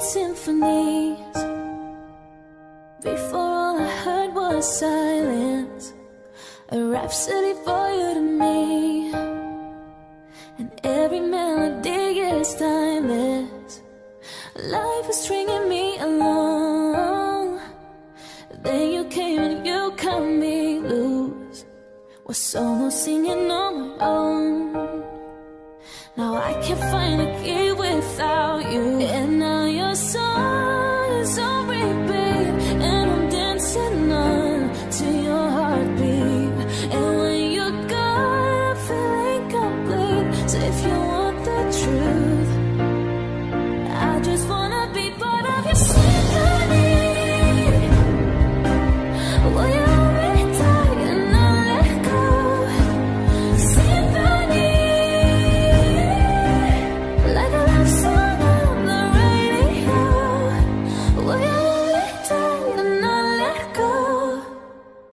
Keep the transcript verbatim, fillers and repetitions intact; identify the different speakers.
Speaker 1: symphonies. Before all I heard was silence, a rhapsody for you to me. And every melody is timeless. Life is stringing me along. Then you came and you cut me loose. Was solo singing on my own. Now I can't find a key without you. And now your song is on repeat, and I'm dancing on to your heartbeat. And when you're gone, I feel incomplete. So if you want the truth, I just want